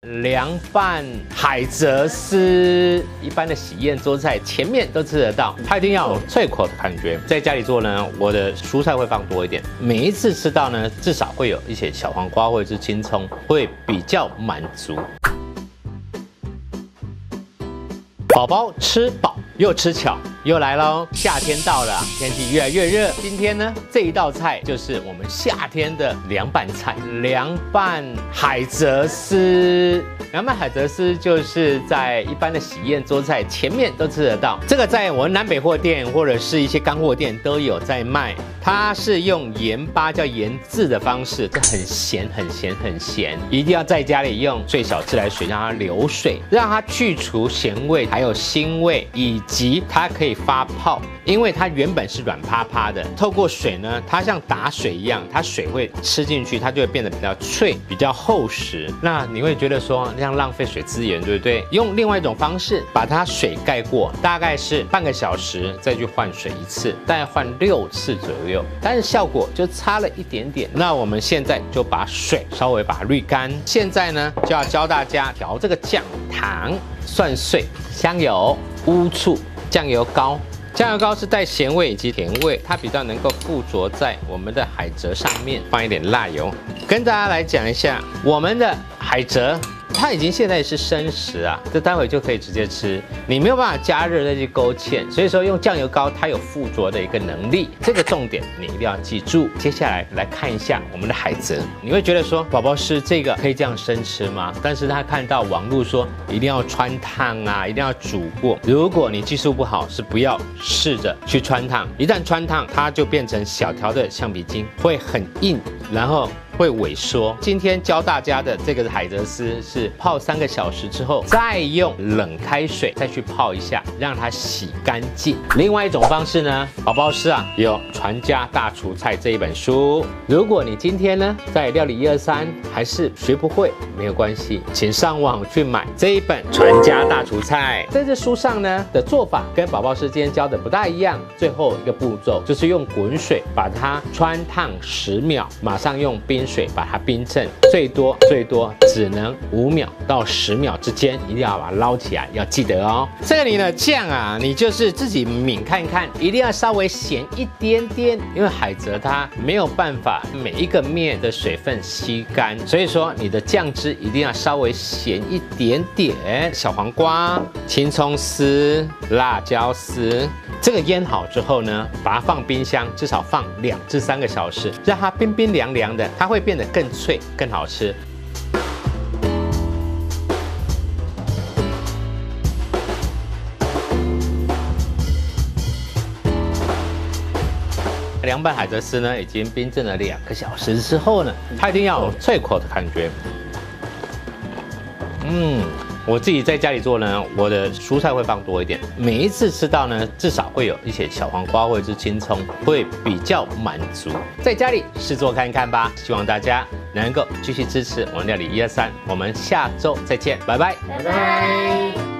凉拌海蜇丝，一般的喜宴桌菜前面都吃得到，它一定要有脆口的感觉。在家里做呢，我的蔬菜会放多一点，每一次吃到呢，至少会有一些小黄瓜或者是青葱，会比较满足。宝宝吃饱又吃巧，又来喽！夏天到了，天气越来越热。今天呢，这一道菜就是我们夏天的凉拌菜——凉拌海蜇丝。凉拌海蜇丝就是在一般的喜宴桌菜前面都吃得到，这个在我们南北货店或者是一些干货店都有在卖。它是用盐巴叫盐渍的方式，这很咸，很咸，很咸，一定要在家里用最少自来水让它流水，让它去除咸味，还有腥味，以及它可以发泡，因为它原本是软趴趴的，透过水呢，它像打水一样，它水会吃进去，它就会变得比较脆，比较厚实。那你会觉得说这样浪费水资源，对不对？用另外一种方式把它水盖过，大概是半个小时再去换水一次，大概换6次左右。但是效果就差了一点点。那我们现在就把水稍微把它滤干。现在呢，就要教大家调这个酱、糖、蒜碎、香油、乌醋、酱油膏。酱油膏是带咸味以及甜味，它比较能够附着在我们的海蜇上面。放一点辣油，跟大家来讲一下我们的海蜇。它已经现在是生食啊，这待会就可以直接吃，你没有办法加热再去勾芡，所以说用酱油膏它有附着的一个能力，这个重点你一定要记住。接下来来看一下我们的海蜇，你会觉得说宝宝是这个可以这样生吃吗？但是他看到网络说一定要穿烫啊，一定要煮过，如果你技术不好是不要试着去穿烫，一旦穿烫它就变成小条的橡皮筋，会很硬，然后会萎缩。今天教大家的这个海蜇丝是泡3个小时之后，再用冷开水再去泡一下，让它洗干净。另外一种方式呢，宝宝师啊有《传家大厨菜》这一本书。如果你今天呢在料理123还是学不会，没有关系，请上网去买这一本《传家大厨菜》。在这书上呢的做法跟宝宝师今天教的不大一样。最后一个步骤就是用滚水把它穿烫10秒，马上用冰水把它冰镇，最多只能5秒到10秒之间，一定要把它捞起来，要记得哦。这里的酱啊，你就是自己抿看看，一定要稍微咸一点点，因为海蜇它没有办法每一个面的水分吸干，所以说你的酱汁一定要稍微咸一点点。小黄瓜、青葱丝、辣椒丝。这个腌好之后呢，把它放冰箱，至少放2至3个小时，让它冰冰凉凉的，它会变得更脆、更好吃。凉拌海蜇丝呢，已经冰镇了2个小时之后呢，它一定要有脆口的感觉。我自己在家里做呢，我的蔬菜会放多一点，每一次吃到呢，至少会有一些小黄瓜或者是青葱，会比较满足。在家里试做看看吧，希望大家能够继续支持我们料理123，我们下周再见，拜拜，拜拜。